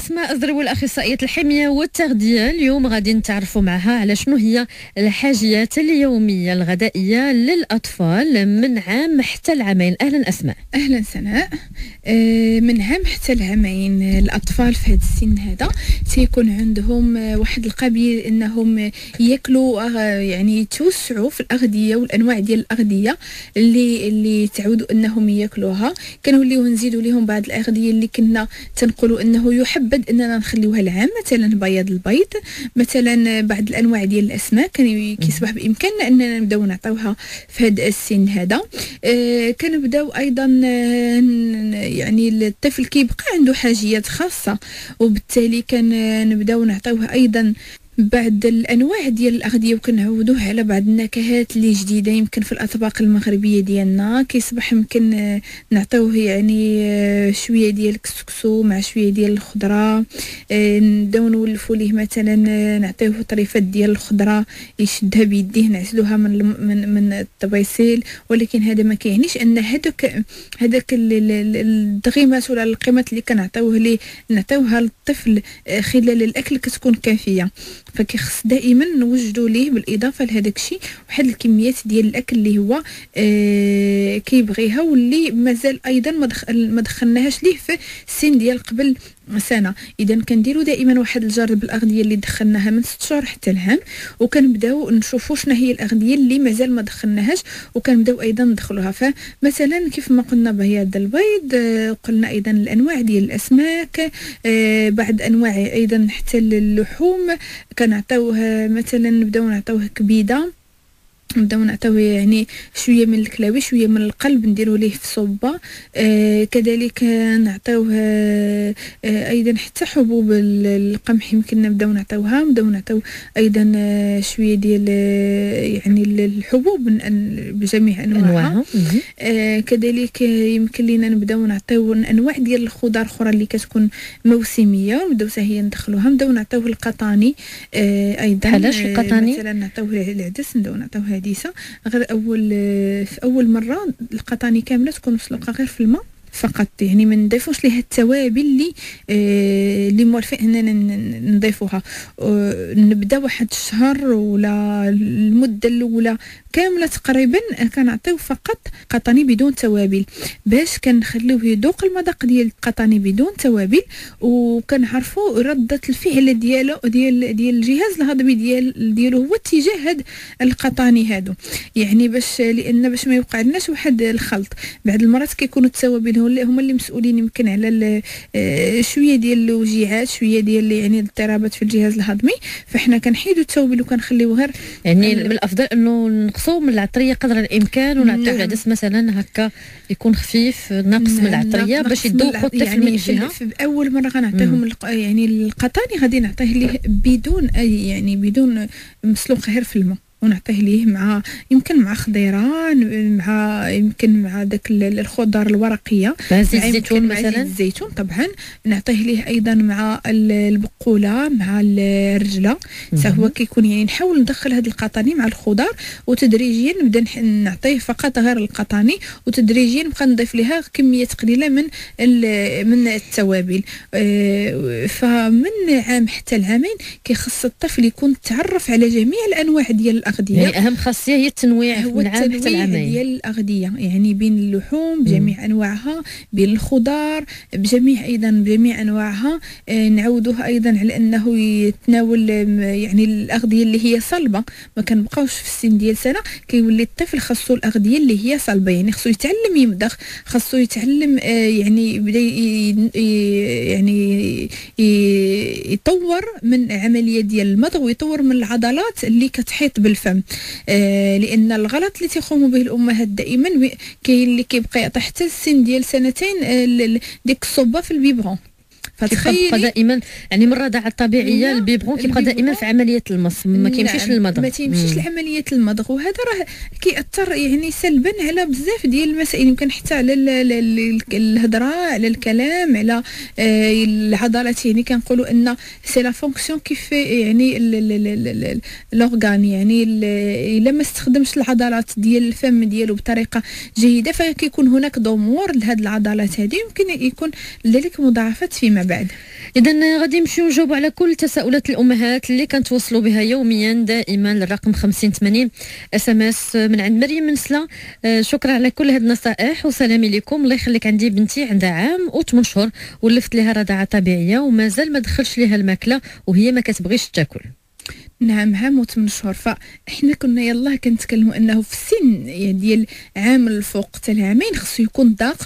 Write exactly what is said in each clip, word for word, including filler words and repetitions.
أسماء الزروي الأخصائية الحمية والتغذية. اليوم غادي نتعرفوا معها على شنو هي الحاجيات اليومية الغذائية للأطفال من عام حتى العامين. أهلا أسماء. أهلا سناء. آه من عام حتى العامين الأطفال في هذا السن هذا تيكون عندهم واحد القابلية أنهم يأكلوا، يعني يتوسعوا في الأغذية والأنواع ديال الأغذية اللي اللي تعودوا أنهم يأكلوها. كنوليو نزيدوا لهم بعض الأغذية اللي كنا تنقولوا أنه يحبذ أننا نخليوها العام، مثلا بياض البيض، مثلا بعض الأنواع ديال الأسماك كان كيصبح بإمكاننا أننا نبداو نعطيوها في هذا السن هذا. آه كنبداو أيضا آه يعني الطفل كيبقى عنده حاجيات خاصة، وبالتالي كنبداو نعطيوه أيضا بعض الانواع ديال الاغذيه، وكنعودوه على بعض النكهات اللي جديده يمكن في الاطباق المغربيه ديالنا. كيصبح يمكن نعطيوه يعني شويه ديال الكسكسو مع شويه ديال الخضره، نبداو نولفوا ليه مثلا نعطيوه طريفات ديال الخضره يشدها بيديه نعزلوها من من من الطبيسيل. ولكن هذا ما كيعنيش ان هذوك هذاك الدغيمات ولا القيمات اللي كنعطيوه ليه نعطيوها للطفل خلال الاكل كتكون كافيه. فكيخص دائما نوجدوا ليه بالاضافه لهذاك الشيء واحد الكميات ديال الاكل اللي هو آه كيبغيها، واللي مازال ايضا ما دخلناهاش ليه في السن ديال قبل سنه. اذا كنديروا دائما واحد الجرد بالاغذيه اللي دخلناها من ست شهور حتى العام، وكنبداو نشوفوا شنو هي الاغذيه اللي مازال ما دخلناهاش وكنبداو ايضا ندخلوها. فمثلا كيف ما قلنا بياض البيض، آه قلنا ايضا الانواع ديال الاسماك، آه بعض انواع ايضا حتى اللحوم كنعطيوه، مثلا نبداو نعطيوه كبيده، نبداو نعطيوه يعني شويه من الكلاوي شويه من القلب نديروا ليه في صوبه. آه كذلك نعطيوه آه ايضا حتى حبوب القمح يمكن نبداو نعطيوها، نبداو نعطيو ايضا آه شويه ديال آه يعني الحبوب بجميع انواعها. آه كذلك يمكن لينا نبداو نعطيو انواع ديال الخضر اخرى اللي كتكون موسميه، ونبداو حتى هي ندخلوها. نبداو نعطيوه القطاني آه ايضا. علاش القطاني؟ مثلا نعطيوه العدس، نبداو نعطيوه حديثة غير أول في أول مرة القطاني كاملة تكون مسلوقة غير في الماء فقط، يعني ما نضيفوش ليها التوابل اللي آه اللي موالفين اننا نضيفوها. آه نبدا واحد الشهر ولا المده الاولى كامله تقريبا كنعطيو فقط قطاني بدون توابل، باش كنخليوه يذوق المذاق ديال القطاني بدون توابل، وكنعرفوا رده الفعل ديالو ديال ديال الجهاز الهضمي ديال ديالو هو اتجاه هاد القطاني هادو. يعني باش لان باش ما يوقع لناش واحد الخلط. بعض المرات كيكونوا التوابل هما اللي مسؤولين يمكن على شويه ديال الوجيعات، شويه ديال يعني الاضطرابات في الجهاز الهضمي، فاحنا كنحيدوا التوابل وكنخليوه غير يعني من الافضل انه نقصوا من العطريه قدر الامكان ونعطيو العدس مثلا هكا يكون خفيف، ناقص من العطريه باش يذوقوا الطفل يعني من جهه. في اول مره غنعطيهم يعني القطاني غادي نعطيه ليه بدون اي يعني بدون مسلوق غير في الماء، ونعطيه ليه مع يمكن مع خضيره، مع يمكن مع داك الخضر الورقيه، مع زيت الزيتون مثلا. الزيتون طبعا نعطيه ليه ايضا مع البقوله مع الرجله. هو كيكون يعني نحاول ندخل هذا القطاني مع الخضر، وتدريجيا نبدا نعطيه فقط غير القطاني، وتدريجيا نبقى نضيف لها كميات قليله من من التوابل. فمن عام حتى العامين كيخص الطفل يكون تعرف على جميع الانواع ديال يعني اهم خاصيه هي التنويع من عام حتى العامين ديال الاغذيه، يعني بين اللحوم بجميع انواعها، بين الخضار بجميع ايضا بجميع انواعها. آه نعودوه ايضا على انه يتناول يعني الاغذيه اللي هي صلبه. ما كنبقاوش في السن ديال سنه كيولي الطفل خاصو الاغذيه اللي هي صلبه، يعني خاصو يتعلم يمضغ، خاصو يتعلم آه يعني يبدا يعني يطور من عمليه ديال المضغ، ويطور من العضلات اللي كتحيط بالفم. آه لان الغلط اللي تيقوموا به الامهات دائما كاين اللي كيبقى يعطي حتى السن ديال سنتين آه ديك الصوبه في البيبغون، فتخيلي دائما يعني من الرضاعه الطبيعيه البيبغون كيبقى دائما في عمليه المص، ما كيمشيش نعم للمضغ، ما تيمشيش لعمليه المضغ، وهذا راه كيأثر يعني سلبا على بزاف ديال المسائل، يمكن حتى على الهضره، على الكلام، على آه العضلات. يعني كنقولوا ان سي لا فونكسيون كيف يعني لورغان، يعني الا ما استخدمش العضلات ديال الفم ديالو بطريقه جيده فكيكون هناك ضمور لهذه العضلات هذه، يمكن يكون لذلك مضاعفات فيما بعد. إذا غادي نمشيو نجاوبوا على كل تساؤلات الأمهات اللي كنتوصلوا بها يوميا دائما للرقم خمسين ثمانين اس ام اس من عند مريم من سلا. آه شكرا على كل هاد النصائح وسلامي لكم. الله يخليك، عندي بنتي عندها عام وثمان شهور ولفت لها رضاعة طبيعية ومازال ما دخلش ليها الماكلة وهي ما كتبغيش تاكل. نعم، عام وثمان شهور. فاحنا كنا يلاه كنتكلموا انه في السن ديال عام الفوق حتى العامين خصو يكون ضاق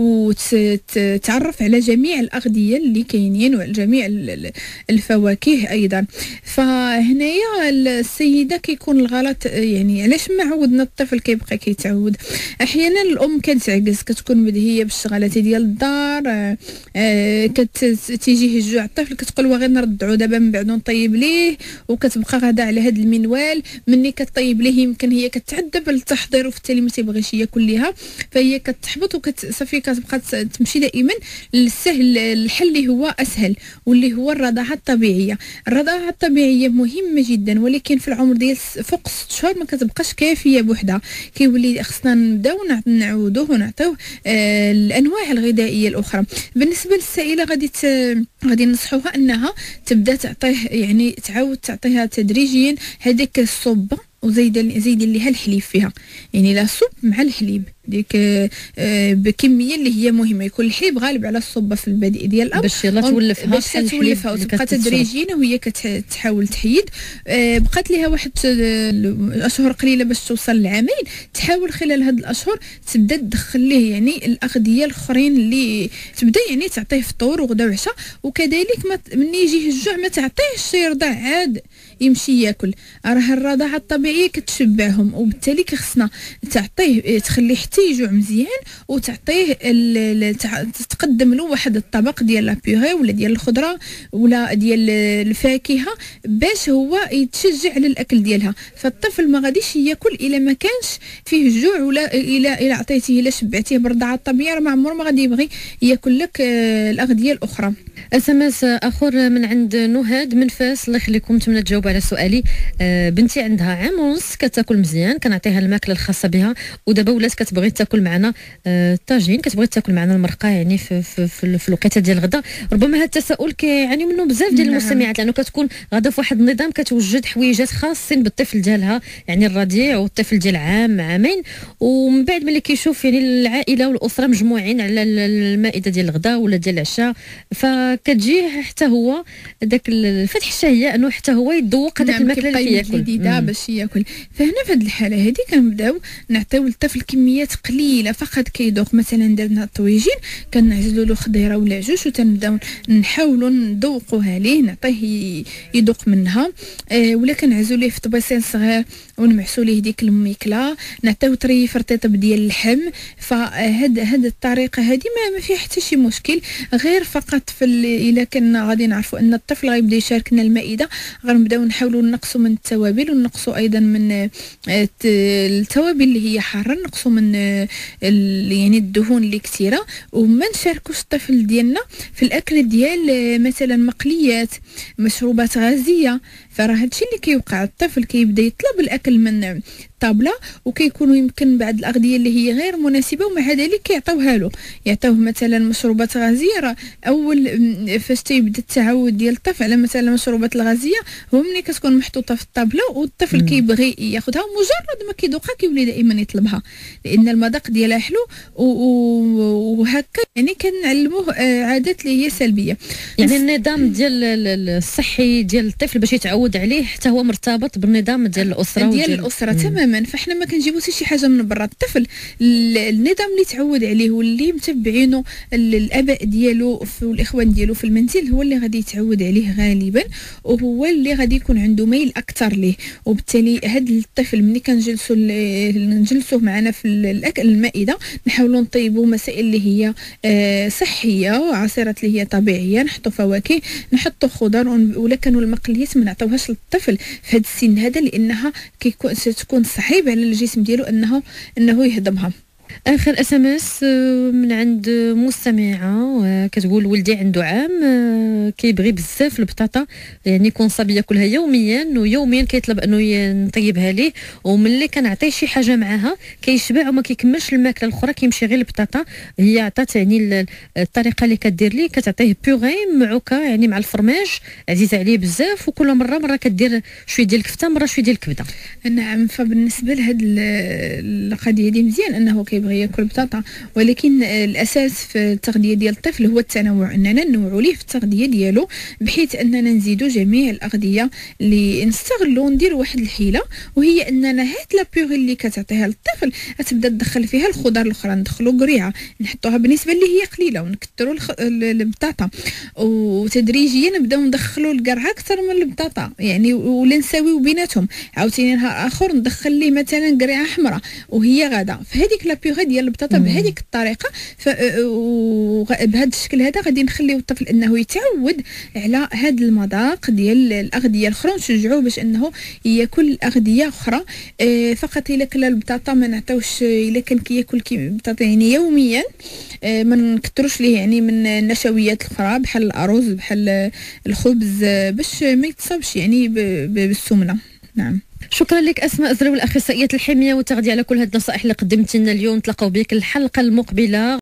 وتعرف على جميع الاغذيه اللي كاينين وعلى جميع الفواكه ايضا. فهنايا السيده كيكون الغلط، يعني علاش ما عودنا الطفل كيبقى كيتعود. احيانا الام كتعجز، كتكون مدهيه بالشغلات ديال الدار، آه كتيجيه الجوع الطفل كتقول وغير نرضعو دابا من بعد نطيب ليه، وكتبقى غادا على هذا المنوال. مني كطيب ليه يمكن هي كتعذب التحضير وفي التالي ما تيبغيش ياكل ليها، فهي كتحبط وكتصافي كتبقى تمشي دائما للسهل، الحل اللي هو اسهل واللي هو الرضاعه الطبيعيه. الرضاعه الطبيعيه مهمه جدا، ولكن في العمر ديال فوق ست شهور ما كتبقاش كافيه بوحدها، كيولي خصنا نبداو نعودوه ونعطيوه آه الانواع الغذائيه الاخرى. بالنسبه للسائله غادي غادي ننصحوها انها تبدا تعطيه، يعني تعاود تعطيها تدريجيا هذيك الصبه وزيد زيد ليها الحليب فيها، يعني لا صب مع الحليب ديك آه بكميه اللي هي مهمه، يكون الحليب غالب على الصبه في البدء ديال الامر باش يلا تولفها باش تولفها وتبقى تدريجيا وهي كتحاول تحيد. آه بقات ليها واحد الاشهر قليله باش توصل لعامين، تحاول خلال هاد الاشهر تبدا تدخل ليه يعني الاغذيه الاخرين اللي تبدا يعني تعطيه فطور وغدا وعشاء. وكذلك ملي يجيه الجوع ما تعطيهش يرضع عاد يمشي ياكل، راه الرضاعه الطبيعيه كتشبعهم، وبالتالي خصنا تعطيه تخليه حتى يجوع مزيان وتعطيه تقدم له واحد الطبق ديال لابيغي ولا ديال الخضره ولا ديال الفاكهه باش هو يتشجع على الاكل ديالها. فالطفل ما غاديش ياكل الا ما كانش فيه جوع، ولا الا الا عطيتيه الا شبعتيه بالرضاعه الطبيعيه راه ما عمره ما غادي يبغي ياكل لك الاغذيه الاخرى. اس ام اس اخر من عند نهاد من فاس. الله يخليكم، نتمنى تجاوب على سؤالي. آه بنتي عندها عام ونص كتاكل مزيان، كنعطيها الماكله الخاصه بها، ودابا ولات كتبغي تاكل معنا آه الطاجين، كتبغي تاكل معنا المرقه يعني في في في, في الوقيته ديال الغداء. ربما هذا التساؤل كيعاني منه بزاف ديال المستمعات، لانه كتكون غادا في واحد النظام كتوجد حويجات خاصين بالطفل ديالها، يعني الرضيع والطفل ديال عام عامين، ومن بعد ملي كيشوف يعني العائله والاسره مجموعين على المائده ديال الغداء ولا ديال العشاء، فكتجيه حتى هو داك الفتح الشهيه انه حتى هو يذوق هذاك الماكله اللي كياكل جديده باش ياكل. فهنا في هذه الحاله هذه كنبداو نعطيو للطفل كميات قليله فقط كيذوق. مثلا درنا الطويجين كنعزلوا له خضيره ولا عجوج وتنبداو نحاولوا نذوقوها ليه، نعطيه يذوق منها. آه ولا كنعزلوا ليه في طبيسين صغير ونمعسوا ليه ديك الميكله، نعطيو طريف رطيطب ديال اللحم. فهاد هاد الطريقه هذه ما, ما فيها حتى شي مشكل، غير فقط في الا كنا غادي نعرفوا ان الطفل غيبدا يشاركنا المائده غنبداو نحاولوا نقصوا من التوابل ونقصوا ايضا من التوابل اللي هي حاره، نقصوا من يعني الدهون اللي كثيره، وما نشاركوش الطفل ديالنا في الاكل ديال مثلا مقليات مشروبات غازيه. فراه هادشي اللي كيوقع، الطفل كيبدا يطلب الاكل من الطابله وكيكونوا يمكن بعض الاغذيه اللي هي غير مناسبه، ومع ذلك كيعطيوها له، يعطيوه مثلا مشروبات غازيه. راه اول فاش تيبدا التعود ديال الطفل على مثلا المشروبات الغازيه هو ملي كتكون محطوطه في الطابله والطفل كيبغي ياخذها، مجرد ما كيذوقها كيولي دائما يطلبها لان المذاق ديالها حلو، وهكا يعني كنعلموه عادات اللي هي سلبيه. يعني النظام ديال الصحي ديال الطفل باش يتعود عليه حتى هو مرتبط بالنظام ديال الاسره ديال الاسره تماما. فاحنا ما كنجيبوش شي حاجه من برا، الطفل النظام اللي تعود عليه واللي متبعينه الاباء ديالو والاخوان ديالو في المنزل هو اللي غادي يتعود عليه غالبا، وهو اللي غادي يكون عنده ميل اكثر ليه. وبالتالي هذا الطفل ملي كنجلسوا نجلسوه معنا في الاكل المائده نحاولوا نطيبوا مسائل اللي هي آه صحيه وعصيرات اللي هي طبيعيه، نحطوا فواكه، نحطوا خضر، ولا كانوا المقليات ما نعطيوهاش للطفل في هذا السن هذا لانها كيكون تكون صعيب على الجسم ديالو انه انه يهضمها. اخر اس ام اس من عند مستمعه كتقول ولدي عنده عام كيبغي بزاف البطاطا، يعني يكون صافي ياكلها يوميا ويوميا كيطلب انه نطيبها ليه، وملي كنعطيه شي حاجه معاها كيشبع وما كيكملش الماكله الاخرى كيمشي غير البطاطا. هي عطات يعني الطريقه اللي كدير ليه، كتعطيه بيغي معوكه يعني مع الفرماج عزيزه عليه بزاف، وكل مره مره كدير شويه ديال الكفته مره شويه ديال الكبده. نعم، فبالنسبه لهاد القضيه دي مزيان انه كيبغي ياكل بطاطا، ولكن الاساس في التغذيه ديال الطفل هو التنوع، اننا ننوعوا ليه في التغذيه ديالو بحيث اننا نزيدوا جميع الاغذيه اللي نستغلوا. نديروا واحد الحيله وهي اننا هاد لا بيغي اللي كتعطيها للطفل تبدا تدخل فيها الخضر الاخرى، ندخلوا قريعه نحطوها بالنسبه اللي هي قليله ونكثروا الخ... البطاطا، وتدريجيا نبداو ندخلوا القرعه اكثر من البطاطا يعني، ولا نساويو بيناتهم. عاوتاني نهار اخر ندخل ليه مثلا قريعه حمراء وهي غاده، فهذيك لا بيغي ديال البطاطا بهذيك الطريقه بهذا الشكل هذا غادي نخليو الطفل انه يتعود على هذا المذاق ديال الاغذيه الاخرى، ونشجعوه باش انه ياكل الاغذيه اخرى. آه فقط الا كلا البطاطا ما نعطيوش، الا كان كياكل البطاطا يعني يوميا آه ما نكثروش ليه يعني من النشويات الاخرى بحال الارز بحال الخبز باش ما يتصابش يعني بالسمنه. نعم، شكرا لك اسماء زروال اخصائيه الحميه والتغذيه على كل هذه النصائح اللي قدمتي لنا اليوم. نتلاقاو بك الحلقه المقبله.